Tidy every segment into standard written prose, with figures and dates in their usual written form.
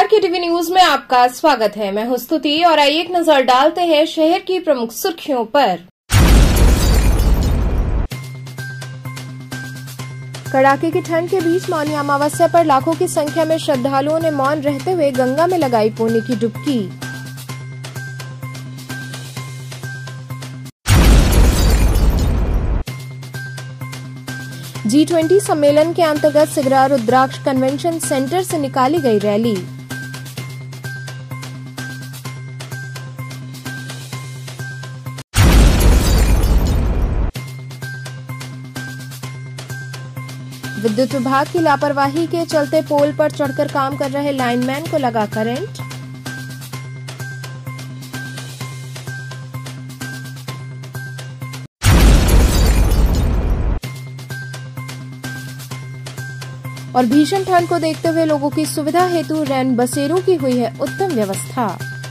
के TV news में आपका स्वागत है। मैं हूं स्तुति और आइए एक नजर डालते हैं शहर की प्रमुख सुर्खियों पर। कड़ाके की ठंड के बीच मौनी अमावस्या पर लाखों की संख्या में श्रद्धालुओं ने मौन रहते हुए गंगा में लगाई पुण्य की डुबकी। G20 सम्मेलन के अंतर्गत सिगरा रुद्राक्ष कन्वेंशन सेंटर से निकाली गई रैली। विद्युत विभाग की लापरवाही के चलते पोल पर चढ़कर काम कर रहे लाइनमैन को लगा करंट। और भीषण ठंड को देखते हुए लोगों की सुविधा हेतु रैन बसेरों की हुई है उत्तम व्यवस्था।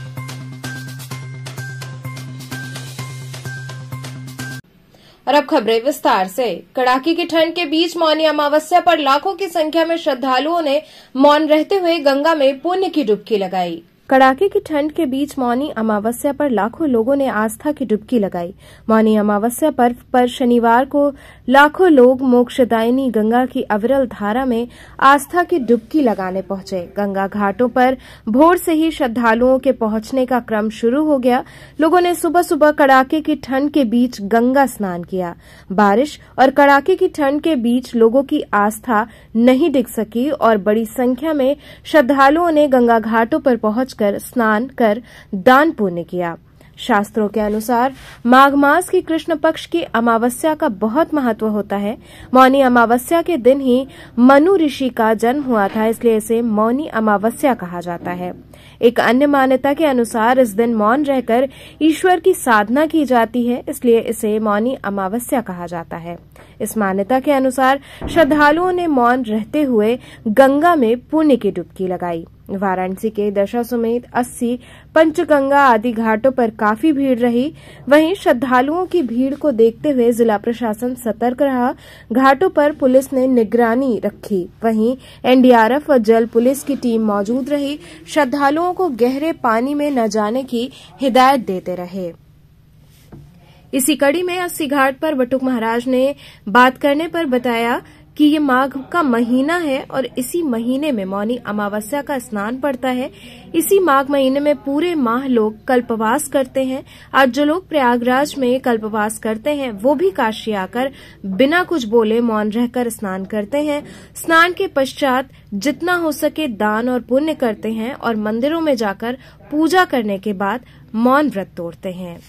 और अब खबरें विस्तार से। कड़ाके की ठंड के बीच मौनी अमावस्या पर लाखों की संख्या में श्रद्धालुओं ने मौन रहते हुए गंगा में पुण्य की डुबकी लगाई। कड़ाके की ठंड के बीच मौनी अमावस्या पर लाखों लोगों ने आस्था की डुबकी लगाई। मौनी अमावस्या पर्व पर शनिवार को लाखों लोग मोक्षदायिनी गंगा की अविरल धारा में आस्था की डुबकी लगाने पहुंचे। गंगा घाटों पर भोर से ही श्रद्धालुओं के पहुंचने का क्रम शुरू हो गया। लोगों ने सुबह सुबह कड़ाके की ठंड के बीच गंगा स्नान किया। बारिश और कड़ाके की ठंड के बीच लोगों की आस्था नहीं डिग सकी और बड़ी संख्या में श्रद्धालुओं ने गंगा घाटों पर पहुंच स्नान कर दान पुण्य किया। शास्त्रों के अनुसार माघ मास की कृष्ण पक्ष की अमावस्या का बहुत महत्व होता है। मौनी अमावस्या के दिन ही मनु ऋषि का जन्म हुआ था, इसलिए इसे मौनी अमावस्या कहा जाता है। एक अन्य मान्यता के अनुसार इस दिन मौन रहकर ईश्वर की साधना की जाती है, इसलिए इसे मौनी अमावस्या कहा जाता है। इस मान्यता के अनुसार श्रद्धालुओं ने मौन रहते हुए गंगा में पुण्य की डुबकी लगाई। वाराणसी के दशाश्वमेध 80 पंचगंगा आदि घाटों पर काफी भीड़ रही। वहीं श्रद्धालुओं की भीड़ को देखते हुए जिला प्रशासन सतर्क रहा। घाटों पर पुलिस ने निगरानी रखी। वहीं एनडीआरएफ व जल पुलिस की टीम मौजूद रही। श्रद्धालुओं को गहरे पानी में न जाने की हिदायत देते रहे। इसी कड़ी में 80 घाट पर बटुक महाराज ने बात करने पर बताया कि ये माघ का महीना है और इसी महीने में मौनी अमावस्या का स्नान पड़ता है। इसी माघ महीने में पूरे माह लोग कल्पवास करते हैं। आज जो लोग प्रयागराज में कल्पवास करते हैं वो भी काशी आकर बिना कुछ बोले मौन रहकर स्नान करते हैं। स्नान के पश्चात जितना हो सके दान और पुण्य करते हैं और मंदिरों में जाकर पूजा करने के बाद मौन व्रत तोड़ते हैं।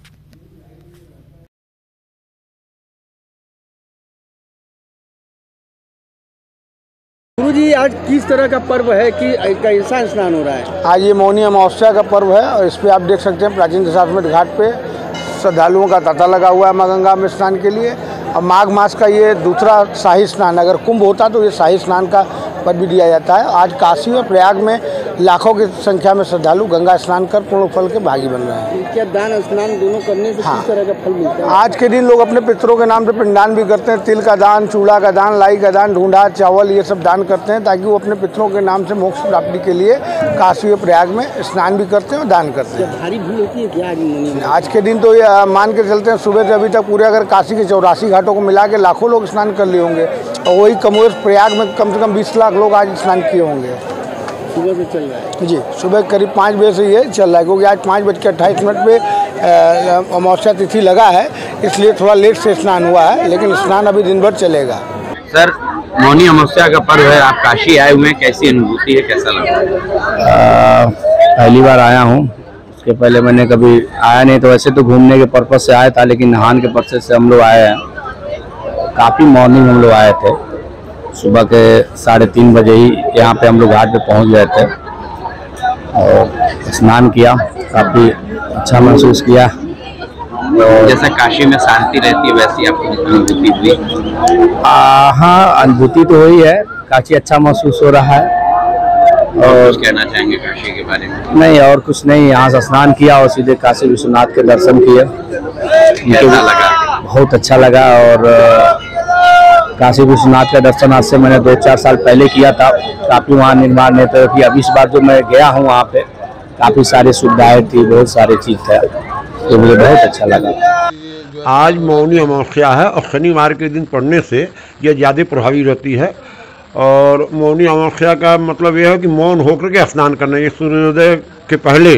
गुरुजी, आज किस तरह का पर्व है कि कैसा स्नान हो रहा है? आज ये मौनी अमावस्या का पर्व है और इस पे आप देख सकते हैं प्राचीन दशाश्वमेध घाट पे श्रद्धालुओं का तांता लगा हुआ है माँ गंगा में स्नान के लिए। और माघ मास का ये दूसरा शाही स्नान, अगर कुंभ होता तो ये शाही स्नान का पद भी दिया जाता है। आज काशी और प्रयाग में लाखों की संख्या में श्रद्धालु गंगा स्नान कर पूर्ण फल के भागी बन रहे हैं। क्या दान स्नान दोनों करने से किस तरह का फल मिलता है? आज के दिन लोग अपने पितरों के नाम से पिंडदान भी करते हैं। तिल का दान, चूड़ा का दान, लाई का दान, ढूंढा, चावल, ये सब दान करते हैं ताकि वो अपने पितरों के नाम से मोक्ष प्राप्ति के लिए काशी और प्रयाग में स्नान भी करते हैं और दान करते हैं। भारी भीड़ होती है क्या आज के दिन? तो ये मान के चलते हैं सुबह से अभी तक पूरे अगर काशी के 84 घाटों को मिला के लाखों लोग स्नान कर लिए होंगे और वही कमोर प्रयाग में कम से कम 20 लाख लोग आज स्नान किए होंगे। सुबह से चल रहा है जी, सुबह करीब 5 बजे से ये चल रहा है क्योंकि आज 5:28 पे अमावस्या तिथि लगा है, इसलिए थोड़ा लेट से स्नान हुआ है, लेकिन स्नान अभी दिन भर चलेगा। सर, मौनी अमावस्या का पर्व है, आप काशी आए हुए हैं, कैसी अनुभूति है, कैसा लगा? पहली बार आया हूँ। उसके पहले मैंने कभी आया नहीं, तो वैसे तो घूमने के पर्पज से आया था, लेकिन नहान के पर्पज से हम लोग आए हैं। काफ़ी मॉर्निंग हम लोग आए थे, सुबह के 3:30 बजे ही यहाँ पे हम लोग घाट पे पहुँच गए थे और स्नान किया। काफ़ी अच्छा महसूस किया। तो जैसा काशी में शांति रहती है वैसी आपको अनुभूति हुई? हाँ, अनुभूति तो हुई है, काफ़ी अच्छा महसूस हो रहा है। और कुछ कहना चाहेंगे काशी के बारे में? नहीं, और कुछ नहीं, यहाँ से स्नान किया और सीधे काशी विश्वनाथ के दर्शन किए। कैसा लगा? बहुत अच्छा लगा और काशी विश्वनाथ का दर्शन आज से मैंने 2-4 साल पहले किया था। काफ़ी वहाँ निर्माण नेत्र की, अब इस बार जो मैं गया हूँ वहाँ पे काफ़ी सारी सुविधाएं थी, बहुत सारी चीज़ था, तो मुझे बहुत अच्छा लगा। आज मौनी अमावस्या है और शनिवार के दिन पढ़ने से यह ज़्यादा प्रभावी रहती है। और मौनी अमावस्या का मतलब यह है कि मौन होकर के स्नान करना, ये सूर्योदय के पहले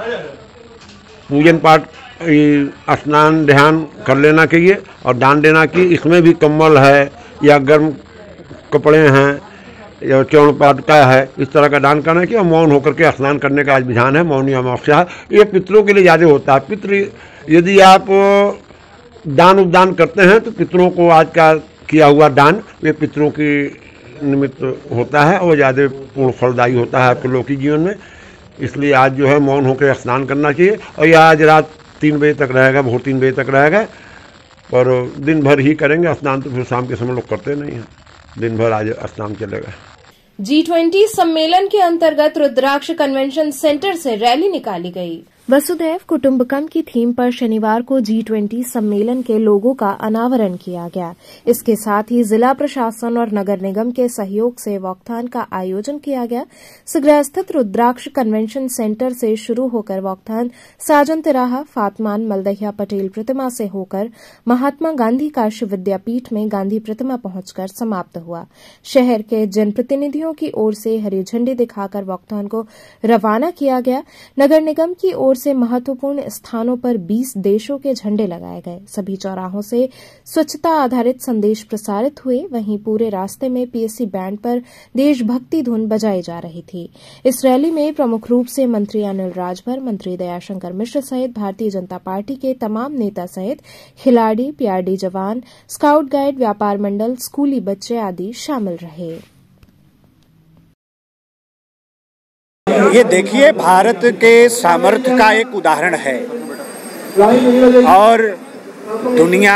पूजन पाठ स्नान ध्यान कर लेना चाहिए और दान देना कि इसमें भी कम्बल है या गर्म कपड़े हैं या चौड़ पादका है, इस तरह का दान करना चाहिए। और मौन होकर के स्नान करने का आज विधान है। मौनी अमावस्या है, ये पितरों के लिए ज़्यादा होता है। पितृ यदि आप दान उपदान करते हैं तो पितरों को आज का किया हुआ दान वे पितरों की निमित्त होता है और ज़्यादा पूर्ण फलदायी होता है आपके लौकिक जीवन में। इसलिए आज जो है मौन होकर स्नान करना चाहिए। और यह आज रात 3 बजे तक रहेगा, भोर 3 बजे तक रहेगा, और दिन भर ही करेंगे स्नान। तो फिर शाम के समय लोग करते नहीं हैं, दिन भर आज स्नान चलेगा। G20 सम्मेलन के अंतर्गत रुद्राक्ष कन्वेंशन सेंटर से रैली निकाली गई। वसुधैव कुटुंबकम की थीम पर शनिवार को G20 सम्मेलन के लोगों का अनावरण किया गया। इसके साथ ही जिला प्रशासन और नगर निगम के सहयोग से वॉकथॉन का आयोजन किया गया। सिगरा स्थित रुद्राक्ष कन्वेंशन सेंटर से शुरू होकर वॉकथॉन साजन तिराहा, फातमान मलदहिया पटेल प्रतिमा से होकर महात्मा गांधी काशी विद्यापीठ में गांधी प्रतिमा पहुंचकर समाप्त हुआ। शहर के जनप्रतिनिधियों की ओर से हरी झंडी दिखाकर वॉकथॉन को रवाना किया गया। नगर निगम की ओर से महत्वपूर्ण स्थानों पर 20 देशों के झंडे लगाए गए। सभी चौराहों से स्वच्छता आधारित संदेश प्रसारित हुए। वहीं पूरे रास्ते में पीएससी बैंड पर देशभक्ति धुन बजाई जा रही थी। इस रैली में प्रमुख रूप से मंत्री अनिल राजभर, मंत्री दयाशंकर मिश्र सहित भारतीय जनता पार्टी के तमाम नेता सहित खिलाड़ी, पीआरडी जवान, स्काउट गाइड, व्यापार मंडल, स्कूली बच्चे आदि शामिल रहे। ये देखिए, भारत के सामर्थ्य का एक उदाहरण है और दुनिया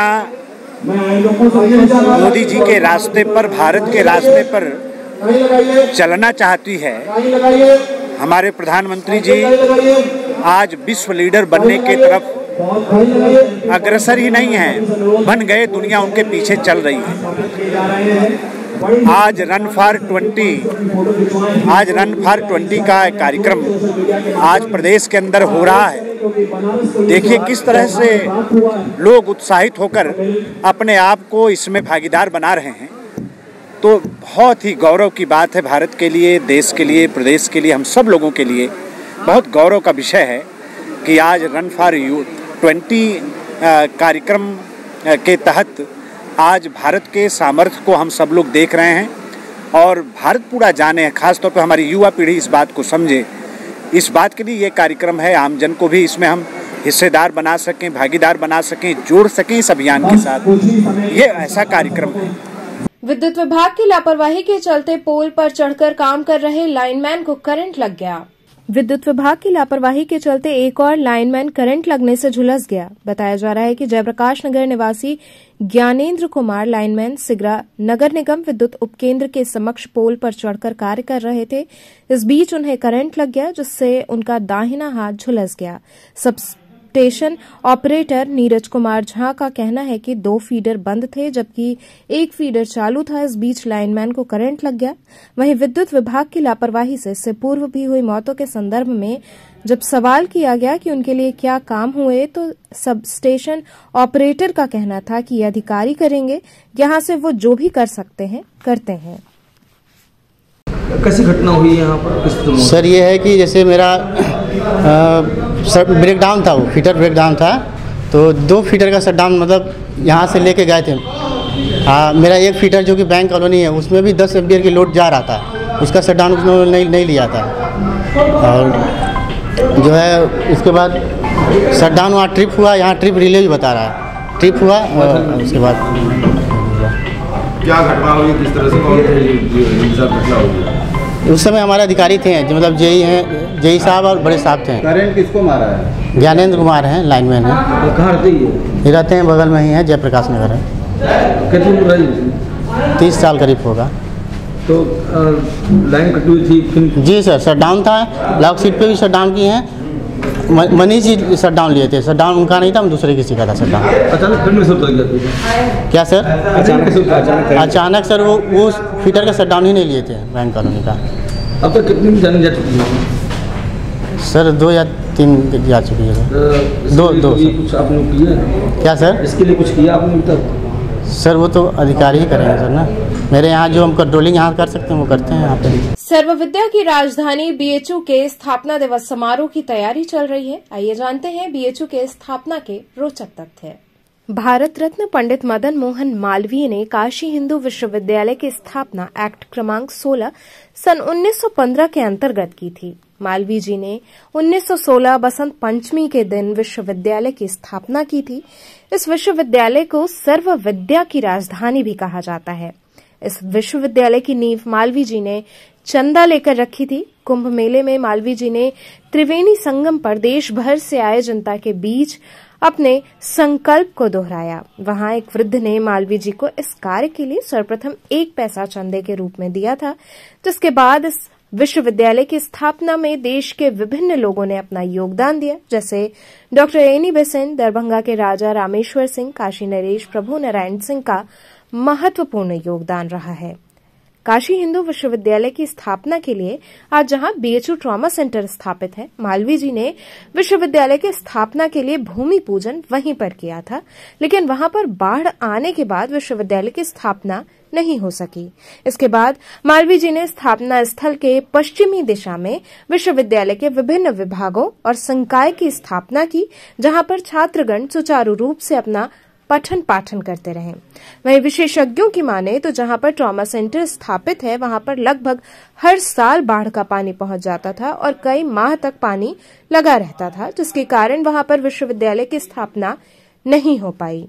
मोदी जी के रास्ते पर, भारत के रास्ते पर चलना चाहती है। हमारे प्रधानमंत्री जी आज विश्व लीडर बनने के तरफ अग्रसर ही नहीं हैं, बन गए, दुनिया उनके पीछे चल रही है। आज रन फॉर 20 का कार्यक्रम आज प्रदेश के अंदर हो रहा है। देखिए किस तरह से लोग उत्साहित होकर अपने आप को इसमें भागीदार बना रहे हैं। तो बहुत ही गौरव की बात है भारत के लिए, देश के लिए, प्रदेश के लिए, हम सब लोगों के लिए बहुत गौरव का विषय है कि आज रन फॉर 20 कार्यक्रम के तहत आज भारत के सामर्थ्य को हम सब लोग देख रहे हैं और भारत पूरा जाने, खासतौर पर हमारी युवा पीढ़ी इस बात को समझे। इस बात के लिए ये कार्यक्रम है, आमजन को भी इसमें हम हिस्सेदार बना सकें, भागीदार बना सकें, जोड़ सकें इस अभियान के साथ। ये ऐसा कार्यक्रम है। विद्युत विभाग की लापरवाही के चलते पोल पर चढ़कर काम कर रहे लाइनमैन को करंट लग गया। विद्युत विभाग की लापरवाही के चलते एक और लाइनमैन करंट लगने से झुलस गया। बताया जा रहा है कि जयप्रकाश नगर निवासी ज्ञानेंद्र कुमार लाइनमैन सिगरा नगर निगम विद्युत उपकेंद्र के समक्ष पोल पर चढ़कर कार्य कर रहे थे। इस बीच उन्हें करंट लग गया, जिससे उनका दाहिना हाथ झुलस गया। स्टेशन ऑपरेटर नीरज कुमार झा का कहना है कि 2 फीडर बंद थे जबकि 1 फीडर चालू था। इस बीच लाइनमैन को करंट लग गया। वहीं विद्युत विभाग की लापरवाही से इससे पूर्व भी हुई मौतों के संदर्भ में जब सवाल किया गया कि उनके लिए क्या काम हुए, तो सब स्टेशन ऑपरेटर का कहना था कि ये अधिकारी करेंगे, यहां से वो जो भी कर सकते हैं करते हैं। कैसी घटना हुई यहाँ पर? सर ये है कि जैसे मेरा ब्रेकडाउन था, वो फीटर ब्रेकडाउन था, तो 2 फीटर का शटडाउन मतलब यहाँ से लेके गए थे। मेरा 1 फीटर जो कि बैंक कॉलोनी है उसमें भी 10 एम्पियर की लोड जा रहा था, उसका शटडाउन उन्होंने नहीं लिया था। और जो है उसके बाद शटडाउन वहाँ ट्रिप हुआ, यहाँ ट्रिप रिले भी बता रहा है, ट्रिप हुआ। और उसके बाद क्या घटना हुई, किस तरह से घटना हुई? उस समय हमारे अधिकारी थे, जो मतलब जेई हैं, जेई साहब और बड़े साहब थे। करंट किसको मारा है? ज्ञानेंद्र कुमार हैं, लाइनमैन हैं। कहाँ रहते हैं? ये रहते हैं बगल में ही है, जयप्रकाश नगर है। कितनी उम्र है? 30 साल करीब होगा। तो लाइन कटी हुई थी? जी सर, शटडाउन था, ब्लॉक सीट पे भी शटडाउन किए हैं, मनीष जी शटडाउन लिए थे। शटडाउन उनका नहीं था, हम दूसरे किसी का था शटडाउन। अचानक फिर सब लग गया क्या सर? अचानक सर वो फीटर का शटडाउन ही नहीं लिए थे बैंक कॉलोनी का। अब तक कितनी जाने जा चुकी है सर? 2 या 3 जा चुकी है सर। दो कुछ आपने किया? क्या सर? इसके लिए कुछ किया आपने तक? सर वो तो अधिकारी ही करेंगे सर ना। मेरे यहाँ जो हम कंट्रोलिंग यहाँ कर सकते हैं वो करते हैं यहाँ पे। सर्व विद्या की राजधानी बीएचयू के स्थापना दिवस समारोह की तैयारी चल रही है। आइए जानते हैं बीएचयू के स्थापना के रोचक तथ्य। भारत रत्न पंडित मदन मोहन मालवीय ने काशी हिंदू विश्वविद्यालय की स्थापना एक्ट क्रमांक 16 सन 1915 के अंतर्गत की थी। मालवीय जी ने 1916 बसंत पंचमी के दिन विश्वविद्यालय की स्थापना की थी। इस विश्वविद्यालय को सर्व विद्या की राजधानी भी कहा जाता है। इस विश्वविद्यालय की नींव मालवीय जी ने चंदा लेकर रखी थी। कुंभ मेले में मालवीय जी ने त्रिवेणी संगम पर देश भर से आए जनता के बीच अपने संकल्प को दोहराया। वहां एक वृद्ध ने मालवीय जी को इस कार्य के लिए सर्वप्रथम 1 पैसा चंदे के रूप में दिया था, जिसके बाद इस विश्वविद्यालय की स्थापना में देश के विभिन्न लोगों ने अपना योगदान दिया, जैसे डॉक्टर एनी बेसेंट, दरभंगा के राजा रामेश्वर सिंह, काशी नरेश, प्रभु नारायण सिंह का महत्वपूर्ण योगदान रहा है। काशी हिंदू विश्वविद्यालय की स्थापना के लिए आज जहां बीएचयू ट्रॉमा सेंटर स्थापित है, मालवीय जी ने विश्वविद्यालय की स्थापना के लिए भूमि पूजन वहीं पर किया था, लेकिन वहां पर बाढ़ आने के बाद विश्वविद्यालय की स्थापना नहीं हो सकी। इसके बाद मालवीय जी ने स्थापना स्थल के पश्चिमी दिशा में विश्वविद्यालय के विभिन्न विभागों और संकाय की स्थापना की, जहां पर छात्रगण सुचारू रूप से अपना पठन पाठन करते रहे। वहीं विशेषज्ञों की माने तो जहां पर ट्रॉमा सेंटर स्थापित है वहां पर लगभग हर साल बाढ़ का पानी पहुंच जाता था और कई माह तक पानी लगा रहता था, जिसके कारण वहां पर विश्वविद्यालय की स्थापना नहीं हो पाई।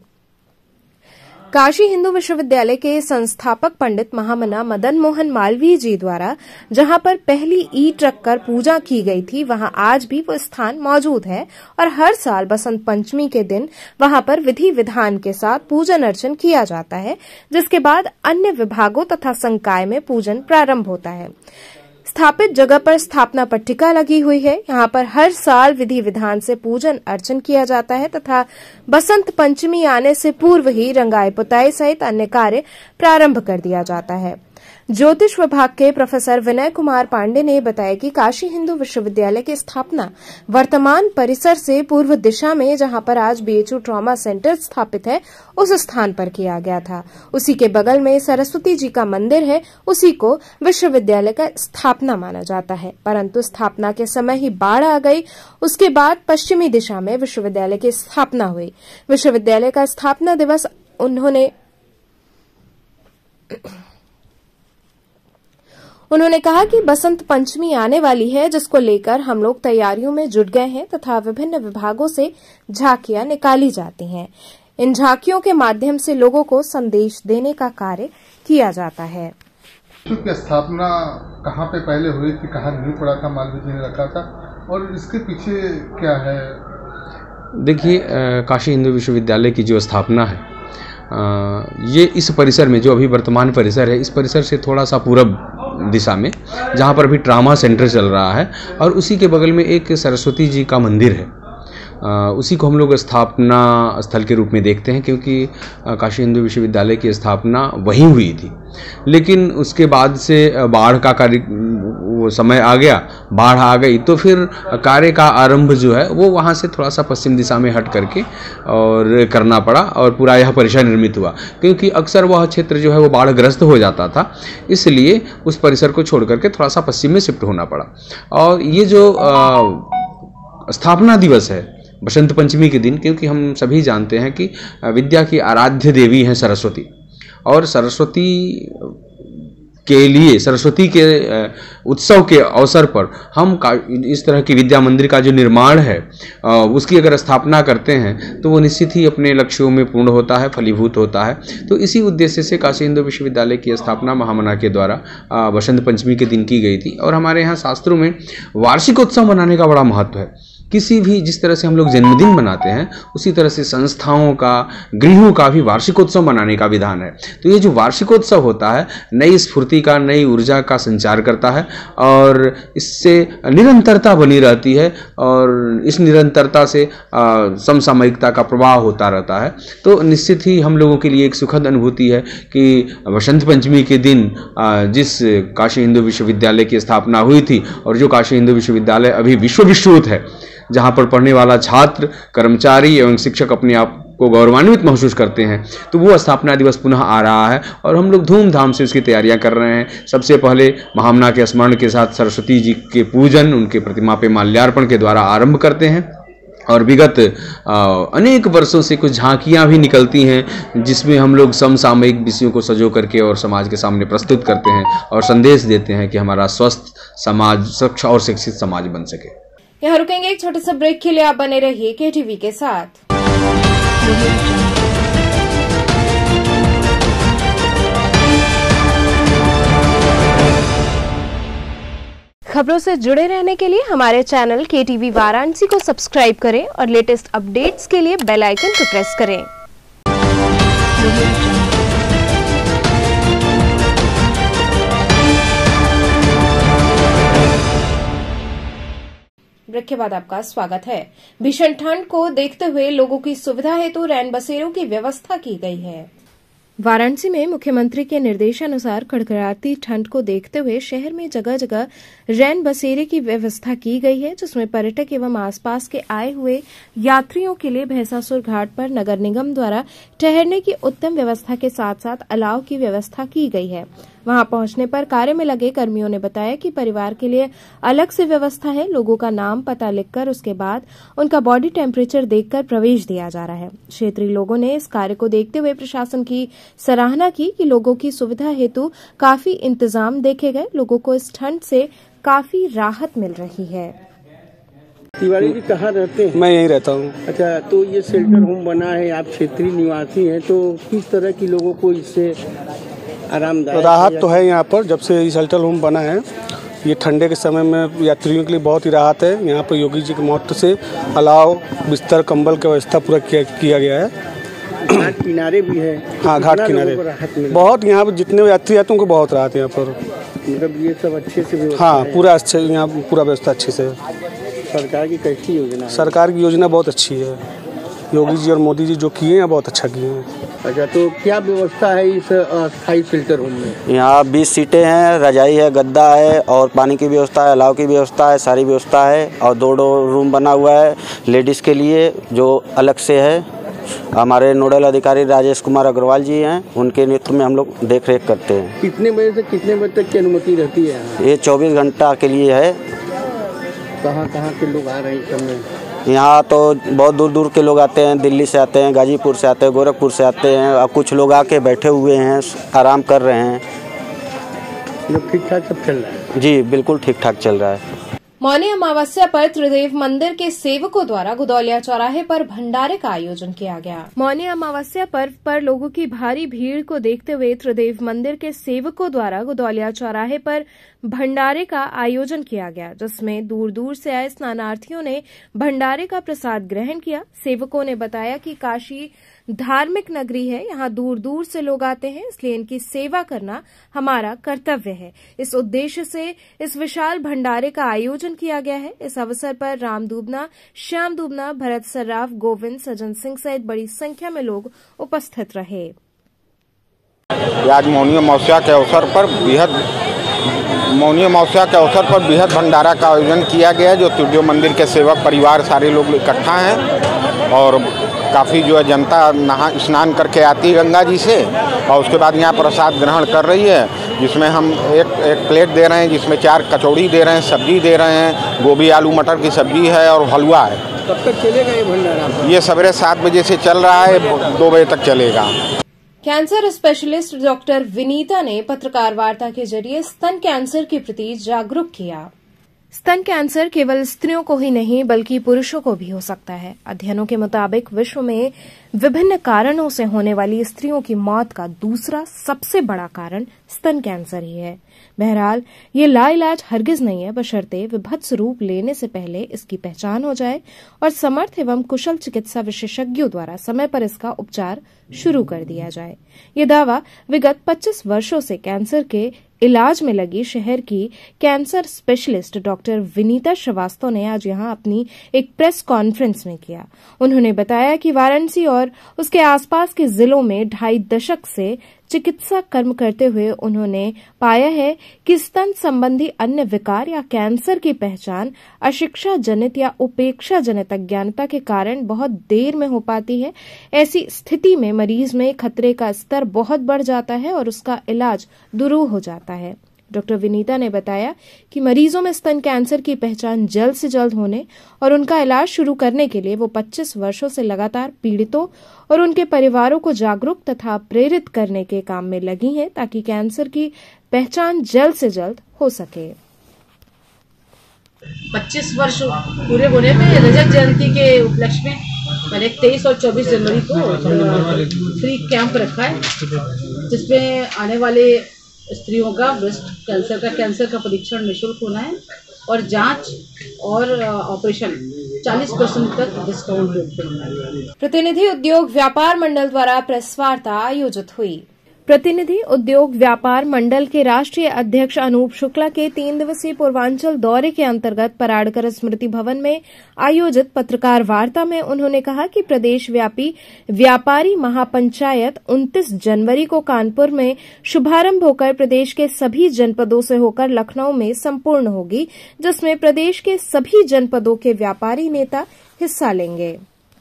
काशी हिंदू विश्वविद्यालय के संस्थापक पंडित महामना मदन मोहन मालवीय जी द्वारा जहां पर पहली ईंट रखकर पूजा की गई थी, वहां आज भी वो स्थान मौजूद है और हर साल बसंत पंचमी के दिन वहां पर विधि विधान के साथ पूजन अर्चन किया जाता है, जिसके बाद अन्य विभागों तथा संकाय में पूजन प्रारंभ होता है। स्थापित जगह पर स्थापना पट्टिका लगी हुई है। यहाँ पर हर साल विधि विधान से पूजन अर्चन किया जाता है तथा बसंत पंचमी आने से पूर्व ही रंगाई पुताई सहित अन्य कार्य प्रारंभ कर दिया जाता है। ज्योतिष विभाग के प्रोफेसर विनय कुमार पांडे ने बताया कि काशी हिंदू विश्वविद्यालय की स्थापना वर्तमान परिसर से पूर्व दिशा में जहां पर आज बीएचयू ट्रॉमा सेंटर स्थापित है उस स्थान पर किया गया था। उसी के बगल में सरस्वती जी का मंदिर है, उसी को विश्वविद्यालय का स्थापना माना जाता है, परंतु स्थापना के समय ही बाढ़ आ गई। उसके बाद पश्चिमी दिशा में विश्वविद्यालय की स्थापना हुई। विश्वविद्यालय का स्थापना दिवस उन्होंने कहा कि बसंत पंचमी आने वाली है, जिसको लेकर हम लोग तैयारियों में जुट गए हैं तथा विभिन्न विभागों से झांकियां निकाली जाती हैं। इन झांकियों के माध्यम से लोगों को संदेश देने का कार्य किया जाता है। की स्थापना कहाँ पे पहले हुई थी, कहाँ नींव पड़ा था, मालवीय जी ने रखा था और इसके पीछे क्या है? देखिए, काशी हिंदू विश्वविद्यालय की जो स्थापना है ये इस परिसर में, जो अभी वर्तमान परिसर है, इस परिसर से थोड़ा सा पूरब दिशा में, जहाँ पर अभी ट्रामा सेंटर चल रहा है और उसी के बगल में एक सरस्वती जी का मंदिर है, उसी को हम लोग स्थापना स्थल के रूप में देखते हैं, क्योंकि काशी हिंदू विश्वविद्यालय की स्थापना वहीं हुई थी। लेकिन उसके बाद से बाढ़ का कार्य, वो समय आ गया, बाढ़ आ गई, तो फिर कार्य का आरंभ जो है वो वहाँ से थोड़ा सा पश्चिम दिशा में हट करके और करना पड़ा और पूरा यह परिसर निर्मित हुआ, क्योंकि अक्सर वह क्षेत्र जो है वो बाढ़ग्रस्त हो जाता था, इसलिए उस परिसर को छोड़ करके थोड़ा सा पश्चिम में शिफ्ट होना पड़ा। और ये जो स्थापना दिवस है बसंत पंचमी के दिन, क्योंकि हम सभी जानते हैं कि विद्या की आराध्य देवी हैं सरस्वती, और सरस्वती के लिए, सरस्वती के उत्सव के अवसर पर हम इस तरह की विद्या मंदिर का जो निर्माण है उसकी अगर स्थापना करते हैं तो वो निश्चित ही अपने लक्ष्यों में पूर्ण होता है, फलीभूत होता है। तो इसी उद्देश्य से काशी हिंदू विश्वविद्यालय की स्थापना महामना के द्वारा बसंत पंचमी के दिन की गई थी। और हमारे यहाँ शास्त्रों में वार्षिक उत्सव मनाने का बड़ा महत्व है, किसी भी जिस तरह से हम लोग जन्मदिन मनाते हैं उसी तरह से संस्थाओं का, गृहों का भी वार्षिकोत्सव मनाने का विधान है। तो ये जो वार्षिकोत्सव होता है नई स्फूर्ति का, नई ऊर्जा का संचार करता है और इससे निरंतरता बनी रहती है और इस निरंतरता से समसामयिकता का प्रवाह होता रहता है। तो निश्चित ही हम लोगों के लिए एक सुखद अनुभूति है कि वसंत पंचमी के दिन जिस काशी हिंदू विश्वविद्यालय की स्थापना हुई थी और जो काशी हिंदू विश्वविद्यालय अभी विश्वविश्रुत है, जहाँ पर पढ़ने वाला छात्र, कर्मचारी एवं शिक्षक अपने आप को गौरवान्वित महसूस करते हैं, तो वो स्थापना दिवस पुनः आ रहा है और हम लोग धूमधाम से उसकी तैयारियां कर रहे हैं। सबसे पहले महामना के स्मरण के साथ सरस्वती जी के पूजन, उनके प्रतिमा पे माल्यार्पण के द्वारा आरंभ करते हैं और विगत अनेक वर्षों से कुछ झांकियां भी निकलती हैं जिसमें हम लोग समसामयिक विषयों को सजो करके और समाज के सामने प्रस्तुत करते हैं और संदेश देते हैं कि हमारा स्वस्थ समाज, स्वच्छ और शिक्षित समाज बन सके। यहाँ रुकेंगे एक छोटे से ब्रेक के लिए, आप बने रहिए KTV के साथ। खबरों से जुड़े रहने के लिए हमारे चैनल KTV वाराणसी को सब्सक्राइब करें और लेटेस्ट अपडेट्स के लिए बेल आइकन को प्रेस करें। ब्रेक के बाद आपका स्वागत है। भीषण ठंड को देखते हुए लोगों की सुविधा हेतु रैन बसेरों की व्यवस्था की गई है। वाराणसी में मुख्यमंत्री के निर्देशानुसार कड़कड़ाती ठंड को देखते हुए शहर में जगह जगह रैन बसेरे की व्यवस्था की गई है, जिसमें पर्यटक एवं आसपास के आए हुए यात्रियों के लिए भैंसासुर घाट पर नगर निगम द्वारा ठहरने की उत्तम व्यवस्था के साथ साथ अलाव की व्यवस्था की गई है। वहां पहुंचने पर कार्य में लगे कर्मियों ने बताया कि परिवार के लिए अलग से व्यवस्था है। लोगों का नाम पता लिखकर उसके बाद उनका बॉडी टेम्परेचर देखकर प्रवेश दिया जा रहा है। क्षेत्रीय लोगों ने इस कार्य को देखते हुए प्रशासन की सराहना की कि लोगों की सुविधा हेतु काफी इंतजाम देखे गए। लोगों को इस ठंड से काफी राहत मिल रही है। तिवारी जी कहाँ रहते हैं? मैं यहीं रहता हूँ। अच्छा, तो ये शेल्टर होम बना है, आप क्षेत्रीय निवासी हैं, तो किस तरह की लोगों को इससे आरामदायक राहत तो है यहाँ पर। जब से ये शेल्टर होम बना है, ये ठंडे के समय में यात्रियों के लिए बहुत ही राहत है। यहाँ पर योगी जी के महत्व से अलाव, बिस्तर, कंबल की व्यवस्था पूरा किया गया है। घाट किनारे भी है। हाँ, घाट किनारे बहुत, यहाँ पर जितने यात्री आते हैं उनको बहुत राहत है यहाँ पर। मतलब ये सब अच्छे से व्यवस्था? हाँ, पूरा अच्छे, यहाँ पूरा व्यवस्था अच्छे से। सरकार की कैसी योजना है? सरकार की योजना बहुत अच्छी है। योगी जी और मोदी जी जो किए हैं बहुत अच्छा किए हैं। अच्छा, तो क्या व्यवस्था है इस अस्थायी शेल्टर होम में? यहाँ 20 सीटें हैं, रजाई है, गद्दा है और पानी की व्यवस्था है, अलाव की व्यवस्था है, सारी व्यवस्था है और 2 रूम बना हुआ है लेडीज़ के लिए जो अलग से है। हमारे नोडल अधिकारी राजेश कुमार अग्रवाल जी हैं, उनके नेतृत्व में हम लोग देख रेख करते हैं। कितने बजे से कितने बजे तक की अनुमति रहती है? ये 24 घंटा के लिए है। कहाँ के लोग आ रहे हैं समय? यहाँ तो बहुत दूर दूर के लोग आते हैं, दिल्ली से आते हैं, गाजीपुर से आते हैं, गोरखपुर से आते हैं और कुछ लोग आके बैठे हुए हैं, आराम कर रहे हैं। ठीक ठाक सब चल रहा है? जी बिल्कुल ठीक ठाक चल रहा है। मौनी अमावस्या पर त्रिदेव मंदिर के सेवकों द्वारा गुदौलिया चौराहे पर भंडारे का आयोजन किया गया। मौनी अमावस्या पर्व पर लोगों की भारी भीड़ को देखते हुए त्रिदेव मंदिर के सेवकों द्वारा गुदौलिया चौराहे पर भंडारे का आयोजन किया गया, जिसमें दूर दूर से आए स्नानार्थियों ने भंडारे का प्रसाद ग्रहण किया। सेवकों ने बताया कि काशी धार्मिक नगरी है, यहाँ दूर दूर से लोग आते हैं, इसलिए इनकी सेवा करना हमारा कर्तव्य है। इस उद्देश्य से इस विशाल भंडारे का आयोजन किया गया है। इस अवसर पर राम दुबना, श्याम दुबना, भरत सर्राफ, गोविंद, सज्जन सिंह सहित बड़ी संख्या में लोग उपस्थित रहे। आज मौनी अमावस्या के अवसर पर बृहद भंडारा का आयोजन किया गया, जो त्रिदेव मंदिर के सेवक परिवार सारे लोग इकट्ठा हैं और काफ़ी जो है जनता स्नान करके आती है गंगा जी से और उसके बाद यहाँ प्रसाद ग्रहण कर रही है, जिसमें हम एक प्लेट दे रहे हैं, जिसमें 4 कचौड़ी दे रहे हैं, सब्जी दे रहे हैं, गोभी आलू मटर की सब्जी है और हलवा है। कब तक चलेगा ये भंडारा? ये सवेरे 7 बजे से चल रहा है, 2 बजे तक चलेगा। कैंसर स्पेशलिस्ट डॉक्टर विनीता ने पत्रकार वार्ता के जरिए स्तन कैंसर के प्रति जागरूक किया। स्तन कैंसर केवल स्त्रियों को ही नहीं बल्कि पुरुषों को भी हो सकता है। अध्ययनों के मुताबिक विश्व में विभिन्न कारणों से होने वाली स्त्रियों की मौत का दूसरा सबसे बड़ा कारण स्तन कैंसर ही है। बहरहाल ये लाइलाज हरगिज नहीं है, बशर्ते विभत्स रूप लेने से पहले इसकी पहचान हो जाए और समर्थ एवं कुशल चिकित्सा विशेषज्ञों द्वारा समय पर इसका उपचार शुरू कर दिया जाए। ये दावा विगत 25 वर्षों से कैंसर के इलाज में लगी शहर की cancer specialist doctor Vinita Srivastava ने आज यहां अपनी एक प्रेस कॉन्फ्रेंस में किया। उन्होंने बताया कि वाराणसी और उसके आसपास के जिलों में 2.5 दशक से चिकित्सा कर्म करते हुए उन्होंने पाया है कि स्तन संबंधी अन्य विकार या कैंसर की पहचान अशिक्षा जनित या उपेक्षा जनित अज्ञानता के कारण बहुत देर में हो पाती है। ऐसी स्थिति में मरीज में खतरे का स्तर बहुत बढ़ जाता है और उसका इलाज दुरूह हो जाता है। डॉक्टर विनीता ने बताया कि मरीजों में स्तन कैंसर की पहचान जल्द से जल्द होने और उनका इलाज शुरू करने के लिए वो 25 वर्षों से लगातार पीड़ितों और उनके परिवारों को जागरूक तथा प्रेरित करने के काम में लगी हैं ताकि कैंसर की पहचान जल्द से जल्द हो सके। 25 वर्ष पूरे होने में रजत जयंती के उपलक्ष्य में मैंने 23 और 24 जनवरी को फ्री कैंप रखा है, जिसमें आने वाले स्त्रियों का ब्रेस्ट कैंसर का परीक्षण निःशुल्क होना है और जांच और ऑपरेशन 40% तक डिस्काउंट रेट। प्रतिनिधि उद्योग व्यापार मंडल द्वारा प्रेस वार्ता आयोजित हुई। प्रतिनिधि उद्योग व्यापार मंडल के राष्ट्रीय अध्यक्ष अनूप शुक्ला के 3 दिवसीय पूर्वांचल दौरे के अंतर्गत पराड़कर स्मृति भवन में आयोजित पत्रकार वार्ता में उन्होंने कहा कि प्रदेश व्यापी व्यापारी महापंचायत 29 जनवरी को कानपुर में शुभारंभ होकर प्रदेश के सभी जनपदों से होकर लखनऊ में संपूर्ण होगी, जिसमें प्रदेश के सभी जनपदों के व्यापारी नेता हिस्सा लेंगे।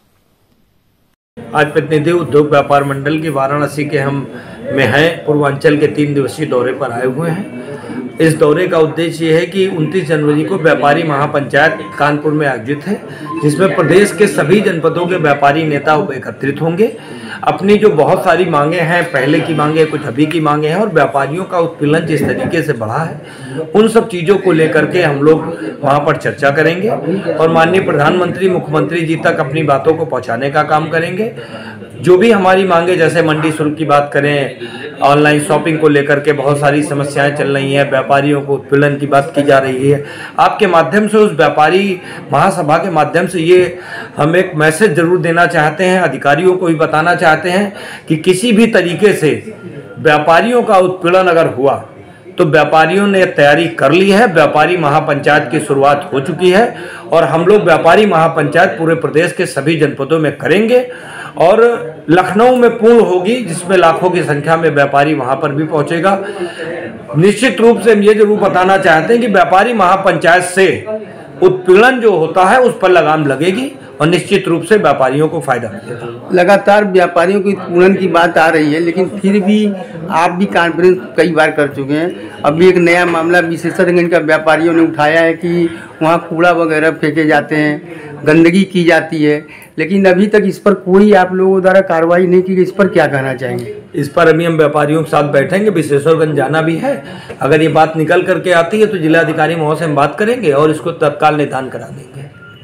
आज प्रतिनिधि उद्योग व्यापार मंडल की वाराणसी के हम में हैं पूर्वांचल के 3 दिवसीय दौरे पर आए हुए हैं। इस दौरे का उद्देश्य ये है कि 29 जनवरी को व्यापारी महापंचायत कानपुर में आयोजित है, जिसमें प्रदेश के सभी जनपदों के व्यापारी नेता एकत्रित होंगे। अपनी जो बहुत सारी मांगे हैं, पहले की मांगे कुछ अभी की मांगे हैं और व्यापारियों का उत्पीड़न जिस तरीके से बढ़ा है, उन सब चीज़ों को लेकर के हम लोग वहाँ पर चर्चा करेंगे और माननीय प्रधानमंत्री मुख्यमंत्री जी तक अपनी बातों को पहुँचाने का काम करेंगे। जो भी हमारी मांगे, जैसे मंडी शुल्क की बात करें, ऑनलाइन शॉपिंग को लेकर के बहुत सारी समस्याएं चल रही हैं, व्यापारियों को उत्पीड़न की बात की जा रही है। आपके माध्यम से, उस व्यापारी महासभा के माध्यम से ये हम एक मैसेज जरूर देना चाहते हैं, अधिकारियों को भी बताना चाहते हैं कि किसी भी तरीके से व्यापारियों का उत्पीड़न अगर हुआ तो व्यापारियों ने तैयारी कर ली है। व्यापारी महापंचायत की शुरुआत हो चुकी है और हम लोग व्यापारी महापंचायत पूरे प्रदेश के सभी जनपदों में करेंगे और लखनऊ में पूर्ण होगी, जिसमें लाखों की संख्या में व्यापारी वहां पर भी पहुंचेगा। निश्चित रूप से हम ये जरूर बताना चाहते हैं कि व्यापारी महापंचायत से उत्पीड़न जो होता है उस पर लगाम लगेगी और निश्चित रूप से व्यापारियों को फायदा मिलेगा। लगातार व्यापारियों की उत्पीड़न की बात आ रही है, लेकिन फिर भी आप भी कॉन्फ्रेंस कई बार कर चुके हैं। अभी एक नया मामला विशेषज्ञ का व्यापारियों ने उठाया है कि वहाँ कूड़ा वगैरह फेंके जाते हैं, गंदगी की जाती है, लेकिन अभी तक इस पर कोई आप लोगों द्वारा कार्रवाई नहीं की गई। इस पर क्या कहना चाहेंगे? इस पर अभी हम व्यापारियों के साथ बैठेंगे, विशेषज्ञ जाना भी है। अगर ये बात निकल करके आती है तो जिलाधिकारी महोदय से हम बात करेंगे और इसको तत्काल निदान करा देंगे।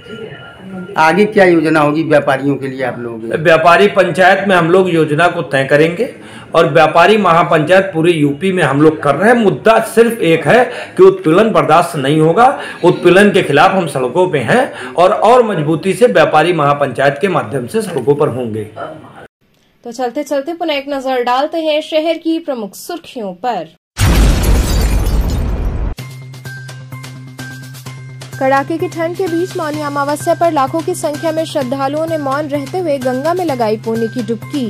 आगे क्या योजना होगी व्यापारियों के लिए आप लोगों की? व्यापारी पंचायत में हम लोग योजना को तय करेंगे और व्यापारी महापंचायत पूरे यूपी में हम लोग कर रहे हैं। मुद्दा सिर्फ एक है कि उत्पीड़न बर्दाश्त नहीं होगा। उत्पीड़न के खिलाफ हम सड़कों पे हैं और मजबूती से व्यापारी महापंचायत के माध्यम से सड़कों पर होंगे। तो चलते चलते पुनः एक नजर डालते हैं शहर की प्रमुख सुर्खियों पर। कड़ाके की ठंड के बीच मौनी अमावस्या पर लाखों की संख्या में श्रद्धालुओं ने मौन रहते हुए गंगा में लगाई पुण्य की डुबकी।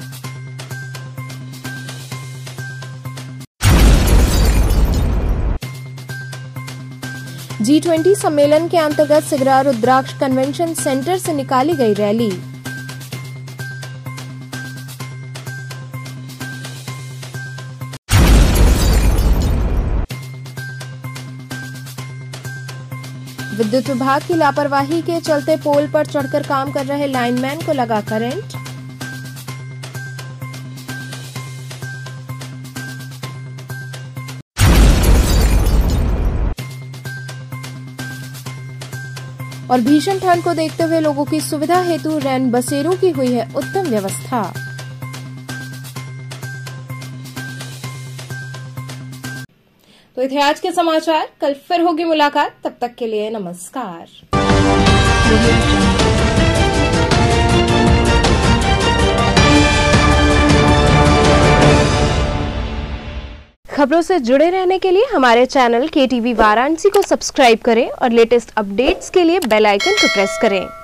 G20 सम्मेलन के अंतर्गत सिगरा रुद्राक्ष कन्वेंशन सेंटर से निकाली गई रैली। विद्युत विभाग की लापरवाही के चलते पोल पर चढ़कर काम कर रहे लाइनमैन को लगा करंट। और भीषण ठंड को देखते हुए लोगों की सुविधा हेतु रैन बसेरों की हुई है उत्तम व्यवस्था। तो ये थे आज के समाचार। कल फिर होगी मुलाकात, तब तक के लिए नमस्कार। खबरों से जुड़े रहने के लिए हमारे चैनल KTV वाराणसी को सब्सक्राइब करें और लेटेस्ट अपडेट्स के लिए बेल आइकन को प्रेस करें।